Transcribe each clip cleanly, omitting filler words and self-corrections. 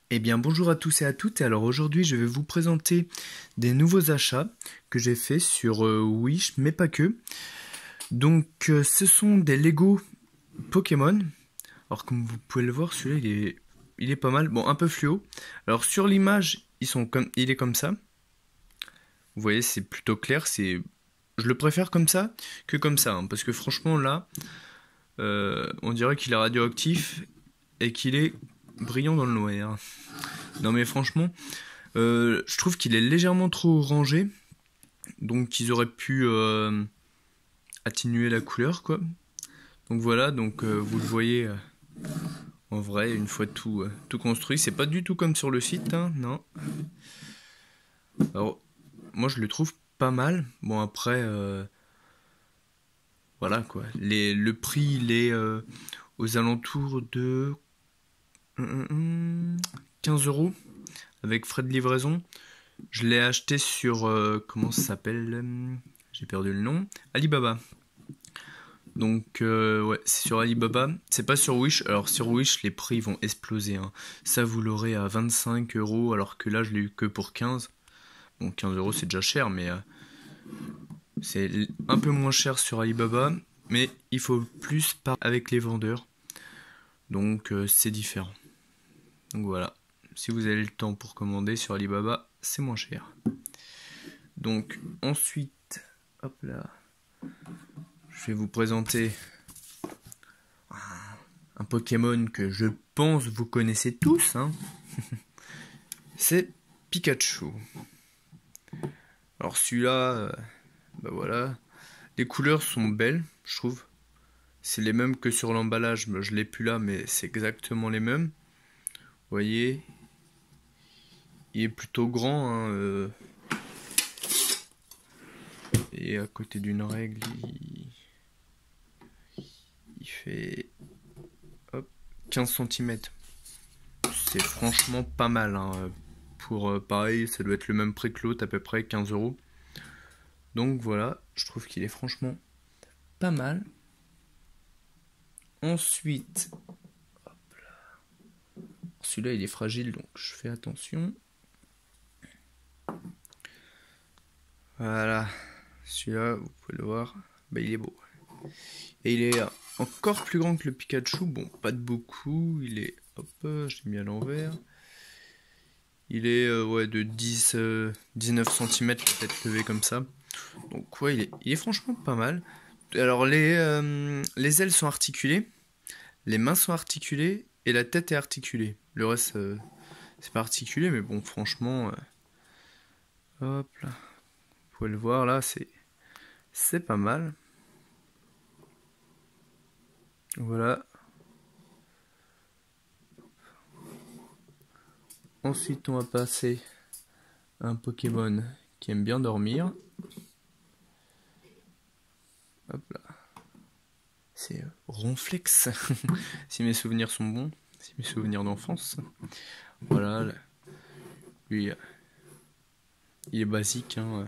Eh bien bonjour à tous et à toutes, et alors aujourd'hui je vais vous présenter des nouveaux achats que j'ai fait sur Wish, mais pas que. Donc ce sont des Lego Pokémon. Alors comme vous pouvez le voir, celui-là il est pas mal, bon un peu fluo. Alors sur l'image il est comme ça. Vous voyez c'est plutôt clair, je le préfère comme ça que comme ça, hein, parce que franchement là on dirait qu'il est radioactif et qu'il est brillant dans le noir. Non mais franchement, je trouve qu'il est légèrement trop rangé, donc ils auraient pu atténuer la couleur, quoi. Donc voilà, donc vous le voyez en vrai, une fois tout construit, c'est pas du tout comme sur le site, hein, non. Alors, moi je le trouve pas mal. Bon après, voilà quoi. Le prix, il est aux alentours de 15 € avec frais de livraison. Je l'ai acheté sur, comment ça s'appelle j'ai perdu le nom. Alibaba. Donc, ouais, c'est sur Alibaba. C'est pas sur Wish. Alors, sur Wish, les prix vont exploser, hein. Ça, vous l'aurez à 25 €, alors que là, je l'ai eu que pour 15. Bon, 15 € c'est déjà cher, mais c'est un peu moins cher sur Alibaba. Mais il faut plus parler avec les vendeurs. Donc, c'est différent. Donc, voilà. Si vous avez le temps pour commander sur Alibaba, c'est moins cher. Donc, ensuite, hop là. Je vais vous présenter un Pokémon que je pense vous connaissez tous, hein. C'est Pikachu. Alors celui-là, bah voilà, les couleurs sont belles, je trouve. C'est les mêmes que sur l'emballage, je l'ai plus là, mais c'est exactement les mêmes. Vous voyez, il est plutôt grand, hein, et à côté d'une règle, il fait hop, 15 cm. C'est franchement pas mal, hein. Pour pareil, ça doit être le même prix que l'autre, à peu près 15 €. Donc voilà, je trouve qu'il est franchement pas mal. Ensuite, celui-là il est fragile, donc je fais attention. Voilà, celui-là, vous pouvez le voir, bah, il est beau. Et il est encore plus grand que le Pikachu, bon, pas de beaucoup, il est, hop, je l'ai mis à l'envers. Il est ouais, de 19 cm peut-être levé comme ça. Donc ouais, il est franchement pas mal. Alors les ailes sont articulées, les mains sont articulées et la tête est articulée. Le reste, c'est pas articulé, mais bon, franchement, hop là, vous pouvez le voir là, c'est pas mal. Voilà. Ensuite, on va passer à un Pokémon qui aime bien dormir. Hop là. C'est Ronflex, si mes souvenirs sont bons, si mes souvenirs d'enfance. Voilà, lui, il est basique, hein.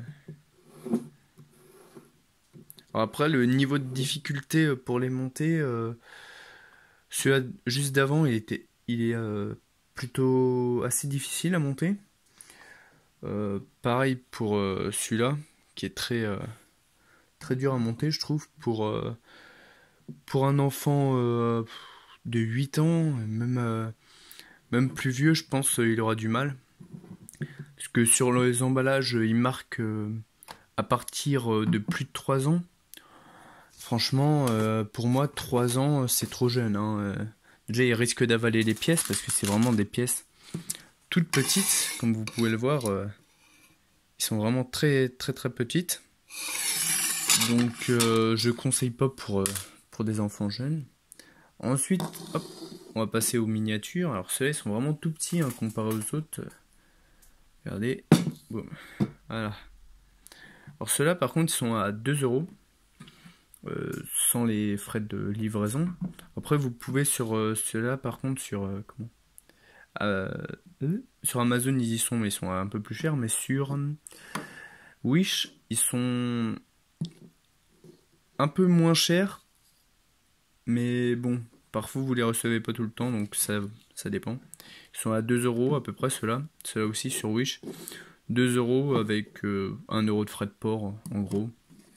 Alors après, le niveau de difficulté pour les monter, celui juste d'avant, il est plutôt assez difficile à monter. Pareil pour celui-là, qui est très dur à monter, je trouve, pour un enfant de 8 ans, même plus vieux, je pense il aura du mal. Parce que sur les emballages, il marque à partir de plus de 3 ans. Franchement, pour moi, 3 ans, c'est trop jeune, hein. Déjà, il risque d'avaler les pièces, parce que c'est vraiment des pièces toutes petites, comme vous pouvez le voir. Ils sont vraiment très très très petites. Donc, je conseille pas pour des enfants jeunes. Ensuite, hop, on va passer aux miniatures. Alors ceux-là, ils sont vraiment tout petits, hein, comparé aux autres. Regardez, boum, voilà. Alors ceux-là, par contre, ils sont à 2 €, sans les frais de livraison. Après, vous pouvez sur ceux-là, par contre, euh, sur Amazon, ils y sont, mais ils sont un peu plus chers. Mais sur Wish, ils sont un peu moins chers. Mais bon, Parfois vous les recevez pas tout le temps, donc ça dépend. Ils sont à 2 euros à peu près ceux-là. Ceux-là aussi sur Wish. 2 euros avec 1 euro de frais de port en gros.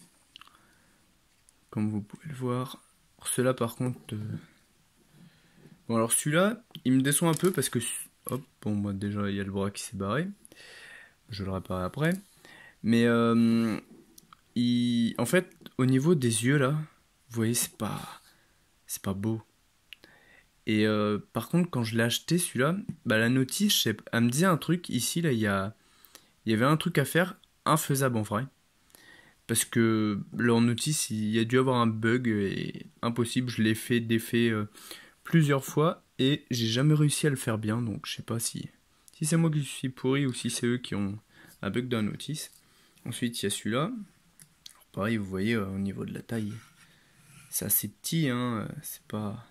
Comme vous pouvez le voir. Ceux-là par contre... Bon alors celui-là, il me déçoit un peu parce que... Hop, bon moi déjà il y a le bras qui s'est barré. Je le réparerai après. Mais en fait, au niveau des yeux là, vous voyez c'est pas beau. Et par contre, quand je l'ai acheté celui-là, bah, la notice, elle me disait un truc. Ici, là, il y avait un truc à faire, infaisable en vrai. Parce que leur notice, il y a dû avoir un bug et impossible. Je l'ai fait défait plusieurs fois et j'ai jamais réussi à le faire bien. Donc je sais pas si c'est moi qui suis pourri ou si c'est eux qui ont un bug dans la notice. Ensuite, il y a celui-là. Pareil, vous voyez au niveau de la taille, c'est assez petit, hein. C'est pas...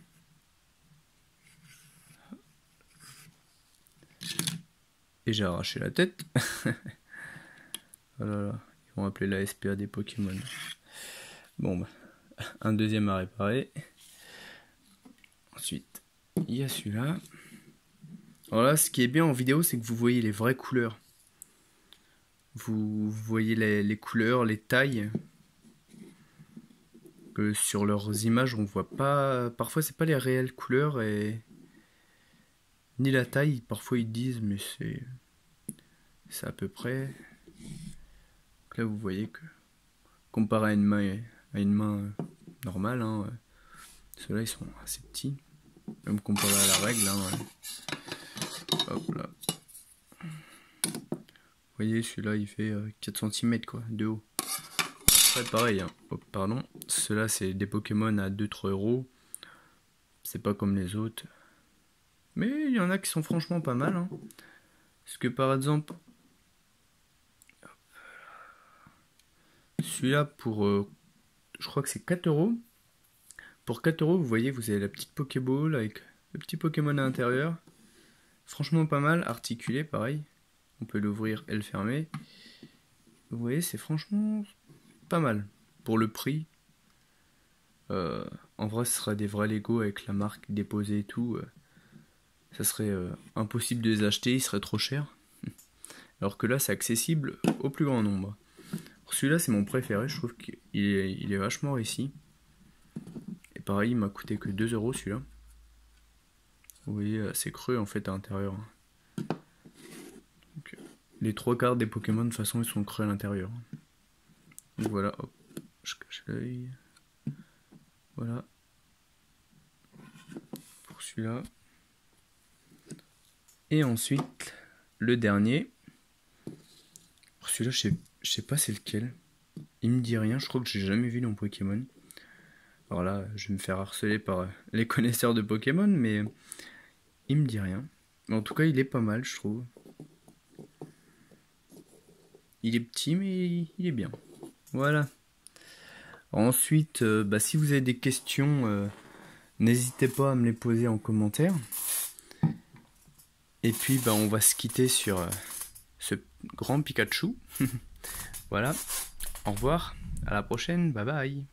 Et j'ai arraché la tête. Oh là là, ils vont appeler la SPA des Pokémon. Bon bah, un deuxième à réparer. Ensuite, il y a celui-là. Alors là, ce qui est bien en vidéo, c'est que vous voyez les vraies couleurs. Vous voyez les couleurs, les tailles. Que sur leurs images, on voit pas... Parfois, c'est pas les réelles couleurs et... Ni la taille, parfois ils disent, mais c'est à peu près. Donc là, vous voyez que comparé à une main normale, hein, ceux-là ils sont assez petits, même comparé à la règle. Hein, ouais. Hop là. Vous voyez, celui-là il fait 4 cm quoi, de haut. Après, pareil, hein. Hop, pardon. Ceux-là c'est des Pokémon à 2-3 euros. C'est pas comme les autres. Mais il y en a qui sont franchement pas mal. Hein. Parce que par exemple, celui-là pour, je crois que c'est 4 euros. Pour 4 euros, vous voyez, vous avez la petite Pokéball avec le petit Pokémon à l'intérieur. Franchement pas mal, articulé pareil. On peut l'ouvrir et le fermer. Vous voyez, c'est franchement pas mal. Pour le prix, en vrai, ce serait des vrais Lego avec la marque déposée et tout. Ça serait impossible de les acheter, ils seraient trop chers. Alors que là, c'est accessible au plus grand nombre. Celui-là, c'est mon préféré, je trouve qu'il est vachement réussi. Et pareil, il m'a coûté que 2 euros celui-là. Vous voyez, c'est creux en fait à l'intérieur. Donc, les 3/4 des Pokémon, de toute façon, ils sont creux à l'intérieur. Donc voilà, hop, je cache l'œil. Voilà. Pour celui-là. Et ensuite, le dernier. Pour celui-là, je sais pas c'est lequel. Il me dit rien, je crois que j'ai jamais vu dans Pokémon. Alors là, je vais me faire harceler par les connaisseurs de Pokémon, mais il me dit rien. Mais en tout cas, il est pas mal, je trouve. Il est petit, mais il est bien. Voilà. Ensuite, si vous avez des questions, n'hésitez pas à me les poser en commentaire. Et puis, on va se quitter sur ce grand Pikachu. Voilà. Au revoir. À la prochaine. Bye bye.